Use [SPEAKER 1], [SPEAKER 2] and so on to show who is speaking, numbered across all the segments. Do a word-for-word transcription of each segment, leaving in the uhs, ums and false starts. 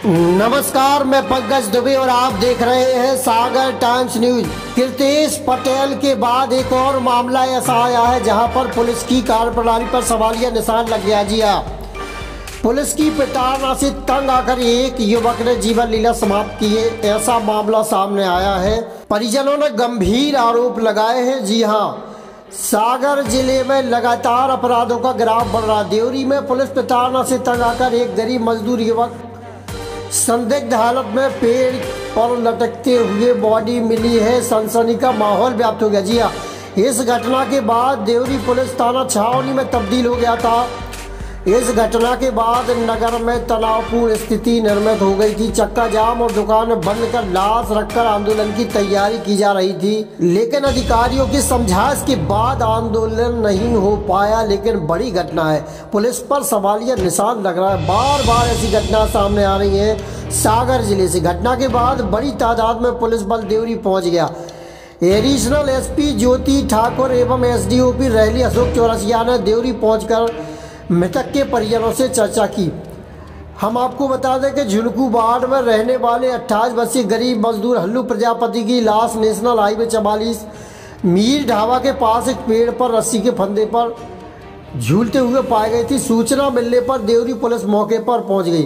[SPEAKER 1] नमस्कार, मैं पंकज दुबे और आप देख रहे हैं सागर टाइम्स न्यूज। कीर्तेश पटेल के बाद एक और मामला ऐसा आया है जहां पर पुलिस की कार्यप्रणाली पर सवालिया निशान लग गया। जी हां, पुलिस की प्रताड़ना से तंग आकर एक युवक ने जीवन लीला समाप्त की है, ऐसा मामला सामने आया है। परिजनों ने गंभीर आरोप लगाए हैं। जी हां, सागर जिले में लगातार अपराधों का ग्राफ बढ़ रहा। देवरी में पुलिस प्रताड़ना से तंग आकर एक गरीब मजदूर युवक संदिग्ध हालत में पेड़ पर लटकते हुए बॉडी मिली है। सनसनी का माहौल व्याप्त हो गया। जी हाँ, इस घटना के बाद देवरी पुलिस थाना छावनी में तब्दील हो गया था। इस घटना के बाद नगर में तनावपूर्ण स्थिति निर्मित हो गई थी। चक्का जाम और दुकानें बंद कर लाश रखकर आंदोलन की तैयारी की जा रही थी, लेकिन अधिकारियों की समझाइश के बाद आंदोलन नहीं हो पाया। लेकिन बड़ी घटना है, पुलिस पर सवालिया निशान लग रहा है। बार बार ऐसी घटना सामने आ रही है सागर जिले से। घटना के बाद बड़ी तादाद में पुलिस बल देवरी पहुंच गया। एडिशनल एसपी ज्योति ठाकुर एवं एसडीओपी रैली अशोक चौरसिया ने देवरी पहुंचकर मृतक के परिजनों से चर्चा की। हम आपको बता दें कि झुनकू वार्ड में रहने वाले अट्ठाईस वर्षीय गरीब मजदूर हल्लू प्रजापति की लाश नेशनल हाईवे चवालीस मीर ढाबा के पास एक पेड़ पर रस्सी के फंदे पर झूलते हुए पाई गई थी। सूचना मिलने पर देवरी पुलिस मौके पर पहुंच गई।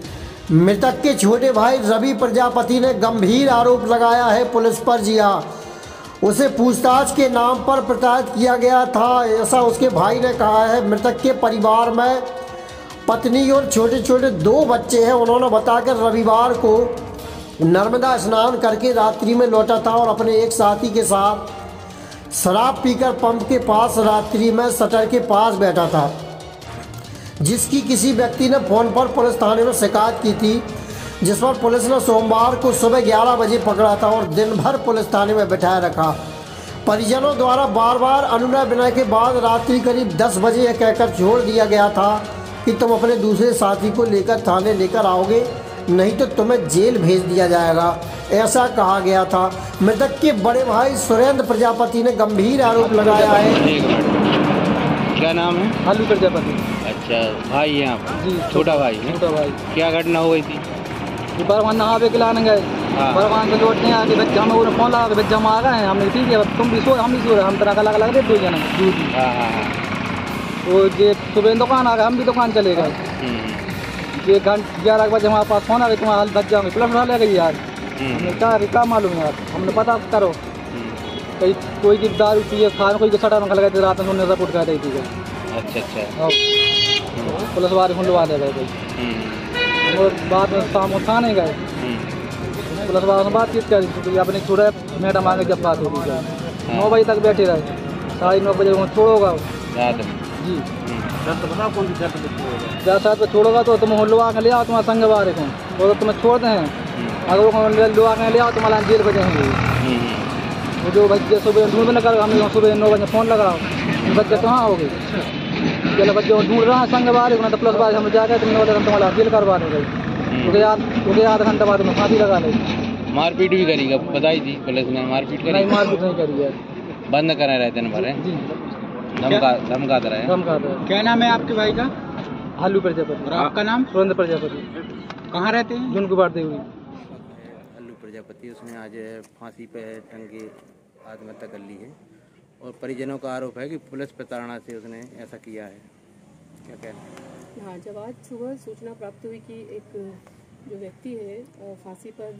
[SPEAKER 1] मृतक के छोटे भाई रवि प्रजापति ने गंभीर आरोप लगाया है पुलिस पर। जी हाँ, उसे पूछताछ के नाम पर प्रताड़ित किया गया था, ऐसा उसके भाई ने कहा है। मृतक के परिवार में पत्नी और छोटे छोटे दो बच्चे हैं। उन्होंने बताकर रविवार को नर्मदा स्नान करके रात्रि में लौटा था और अपने एक साथी के साथ शराब पीकर पंप के पास रात्रि में शटर के पास बैठा था, जिसकी किसी व्यक्ति ने फोन पर पुलिस थाने में शिकायत की थी, जिस पर पुलिस ने सोमवार को सुबह ग्यारह बजे पकड़ा था और दिन भर पुलिस थाने में बिठाए रखा। परिजनों द्वारा बार बार अनुनय विनय के बाद रात्रि करीब दस बजे यह कहकर छोड़ दिया गया था कि तुम अपने दूसरे साथी को लेकर थाने लेकर आओगे, नहीं तो तुम्हें जेल भेज दिया जाएगा, ऐसा कहा गया था। मृतक के बड़े भाई सुरेंद्र प्रजापति ने गंभीर आरोप लगाया है।
[SPEAKER 2] क्या नाम है?
[SPEAKER 3] हल्लू प्रजापति।
[SPEAKER 2] अच्छा, भाई है आप?
[SPEAKER 3] जी,
[SPEAKER 2] छोटा भाई है।
[SPEAKER 3] छोटा भाई।
[SPEAKER 2] क्या घटना हो गई थी?
[SPEAKER 3] बरवान नहा के लाने गए, बरवान से लौटने आके बच्चे हमें उन्हें फोन लगा के बच्चे हम आ गए हैं। हमने ठीक है, तुम भी सो, हम भी सो रहे, हम तरह का लगा लगा दो जना दूध। वो ये सुबह दुकान आ गए, हम भी दुकान चले गए। ये घंटे ग्यारह बजे हमारे पास फोन आ गया, तुम्हारा बच जाओगे, प्लस उठा ले गई यार। हमने कहा क्या मालूम यार, हमने पता करो कहीं कोई की दारू पिए खाने, कोई सटा में खा गए थे रात में, उन्होंने रिपोर्ट कर रही थी।
[SPEAKER 2] अच्छा अच्छा,
[SPEAKER 3] पुलिस वाले खुलवा ले गए और बाद में शाम को थाने गए। पुलिस वालों से बातचीत करी, अपने छोड़े मैडम आगे जब बात होगी नौ बजे तक बैठे रहे, साढ़े नौ बजे वहाँ छोड़ोगा जी।
[SPEAKER 2] कौन सी शर्त पे छोड़ोगा?
[SPEAKER 3] क्या शर्त पे छोड़ोगा तो तुम लो आके ले आओ, तुम्हारे संग बारे को तो तुम्हें छोड़ते हैं। अगर वो लो आके ले आओ तुम्हारा जेल बजेंगे। वो जो बच्चे सुबह ढूंढ न कर, हम सुबह नौ बजे फ़ोन लगाओ, बच्चे कहाँ हो गए? चलो बच्चे ढूंढ रहा है संग बारे को, तो प्लस बार हम जाकर तुमने बोला तुम्हारा जेल करवा दे गई। उनके याद उनके आधा घंटा बाद में फांसी लगा ली।
[SPEAKER 2] मारपीट भी करी बताई थी पुलिस ने? मारपीट करी?
[SPEAKER 3] नहीं, मारपीट नहीं करी है,
[SPEAKER 2] बंद करा रहे दिन भर
[SPEAKER 3] जी,
[SPEAKER 2] धमका धमका रहे हैं।
[SPEAKER 3] धमका रहे।
[SPEAKER 4] क्या नाम है आपके भाई का?
[SPEAKER 3] हल्लू प्रजापति।
[SPEAKER 4] और आपका नाम?
[SPEAKER 3] सुरेंद्र प्रजापति।
[SPEAKER 4] कहाँ रहते हैं?
[SPEAKER 3] झुनकू वार्ड देवरी।
[SPEAKER 2] हल्लू प्रजापति, उसने आज फांसी पे टंगे आत्महत्या कर ली है और परिजनों का आरोप है कि पुलिस प्रताड़ना से उसने ऐसा किया है। क्या कहना है?
[SPEAKER 5] हाँ, जब आज सुबह सूचना प्राप्त हुई कि एक जो व्यक्ति है फांसी पर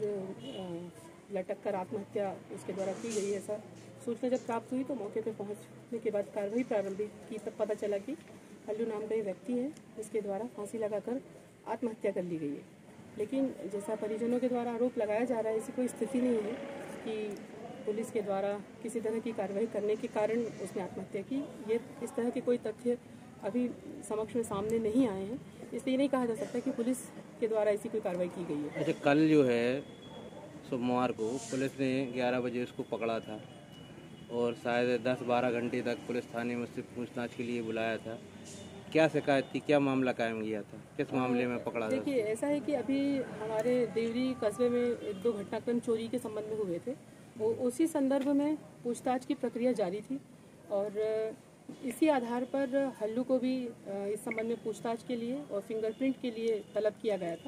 [SPEAKER 5] लटक कर आत्महत्या उसके द्वारा की गई, ऐसा सूचना जब प्राप्त हुई तो मौके पर पहुंचने के बाद कार्रवाई प्रारंभिक की, तब पता चला कि हल्लू नाम का ये व्यक्ति है, इसके द्वारा फांसी लगाकर आत्महत्या कर ली गई है। लेकिन जैसा परिजनों के द्वारा आरोप लगाया जा रहा है, ऐसी कोई स्थिति नहीं है कि पुलिस के द्वारा किसी तरह की कार्रवाई करने के कारण उसने आत्महत्या की। ये इस तरह के कोई तथ्य अभी समक्ष में सामने नहीं आए हैं, इसलिए नहीं कहा जा सकता कि पुलिस के द्वारा ऐसी कोई कार्रवाई की गई है।
[SPEAKER 2] अच्छा, कल जो है सोमवार को पुलिस ने ग्यारह बजे उसको पकड़ा था और शायद दस बारह घंटे तक पुलिस थाने में उससे पूछताछ के लिए बुलाया था। क्या शिकायत थी, क्या मामला कायम किया था, किस मामले में पकड़ा था?
[SPEAKER 5] देखिए, ऐसा है कि अभी हमारे देवरी कस्बे में एक दो घटनाक्रम चोरी के संबंध में हुए थे, वो उसी संदर्भ में पूछताछ की प्रक्रिया जारी थी और इसी आधार पर हल्लू को भी इस संबंध में पूछताछ के लिए और फिंगरप्रिंट के लिए तलब किया गया था।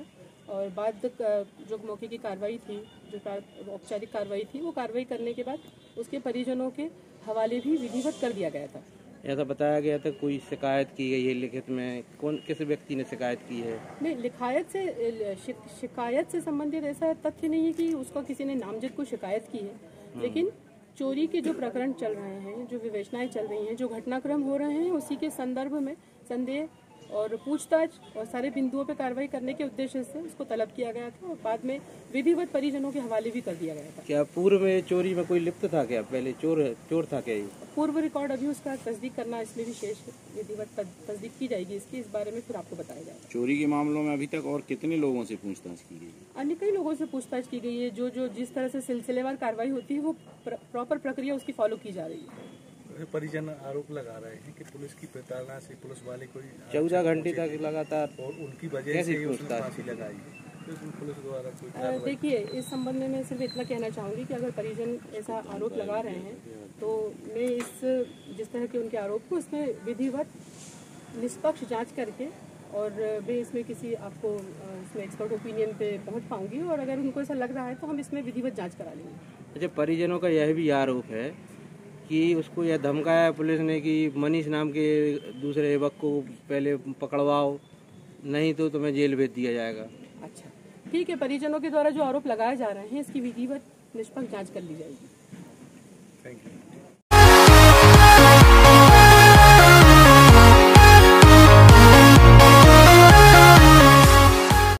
[SPEAKER 5] और बाद जो मौके की कार्रवाई थी, जो औपचारिक कार्रवाई थी, वो कार्रवाई करने के बाद उसके परिजनों के हवाले भी विधिवत कर दिया गया था।
[SPEAKER 2] ऐसा बताया गया था कोई शिकायत की गई है लिखित में, कौन किस व्यक्ति ने शिकायत की है?
[SPEAKER 5] नहीं, लिखायत से शिक, शिकायत से संबंधित ऐसा तथ्य नहीं है कि उसको किसी ने नामजद को शिकायत की है, लेकिन चोरी के जो प्रकरण चल रहे हैं, जो विवेचनाएं चल रही हैं, जो घटनाक्रम हो रहे हैं, उसी के संदर्भ में संदेह और पूछताछ और सारे बिंदुओं पर कार्रवाई करने के उद्देश्य से उसको तलब किया गया था और बाद में विधिवत परिजनों के हवाले भी कर दिया गया था।
[SPEAKER 2] क्या पूर्व में चोरी में कोई लिप्त था क्या? पहले चोर चोर था क्या? ये
[SPEAKER 5] पूर्व रिकॉर्ड अभी उसका तस्दीक करना, इसमें भी शेष विधिवत तस्दीक की जाएगी इसकी, इस बारे में फिर आपको बताया जाएगा।
[SPEAKER 4] चोरी के मामलों में अभी तक और कितने लोगों से पूछताछ की गई?
[SPEAKER 5] अन्य कई लोगों से पूछताछ की गई है। जो जो जिस तरह से सिलसिलेवार कार्रवाई होती है, वो प्रॉपर प्रक्रिया उसकी फॉलो की जा रही है।
[SPEAKER 6] परिजन आरोप लगा रहे हैं कि पुलिस की प्रताड़ना से पुलिस वाले कोई
[SPEAKER 2] चौदह घंटे तक लगातार
[SPEAKER 6] और उनकी वजह से उसने फांसी लगाई। तो पुलिस द्वारा कोई
[SPEAKER 5] देखिए, इस संबंध में मैं सिर्फ इतना कहना चाहूँगी कि अगर परिजन ऐसा आरोप लगा रहे हैं तो मैं इस जिस तरह के उनके आरोप को उसमें विधिवत निष्पक्ष जांच करके और मैं इसमें किसी आपको इसमें एक्सपर्ट ओपिनियन पे पहुंच पाऊंगी, और अगर उनको ऐसा लग रहा है तो हम इसमें विधिवत जांच करा लेंगे।
[SPEAKER 2] अच्छा, परिजनों का यह भी आरोप है कि उसको यह धमकाया पुलिस ने कि मनीष नाम के दूसरे युवक को पहले पकड़वाओ, नहीं तो तुम्हें जेल भेज दिया जाएगा।
[SPEAKER 5] अच्छा, ठीक है, परिजनों के द्वारा जो आरोप लगाए जा रहे हैं इसकी विधिवत निष्पक्ष जांच कर ली जाएगी।
[SPEAKER 6] Thank you.